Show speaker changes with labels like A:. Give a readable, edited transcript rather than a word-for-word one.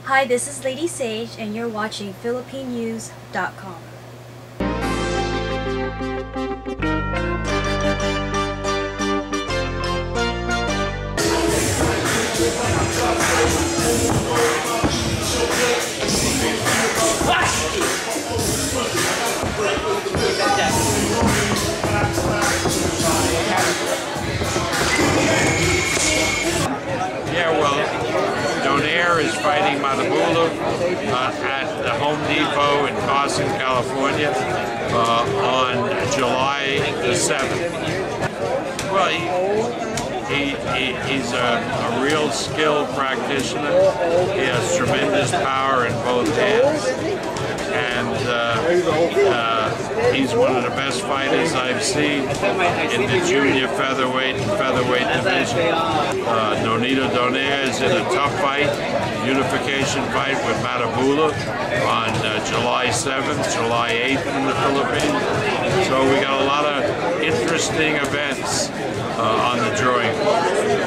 A: Hi, this is Lady Sage, and you're watching PhilippineNews.com.
B: Yeah, well, Donaire is fighting Mathebula at the Home Depot in Carson, California on July the 7th. Well, he's a real skilled practitioner. He has tremendous power in both hands. And he's one of the best fighters I've seen in the Junior Featherweight and Featherweight division. Nonito Donaire is in a tough fight, unification fight with Mathebula on July 7th, July 8th in the Philippines. So we got a lot of interesting events on the drawing board.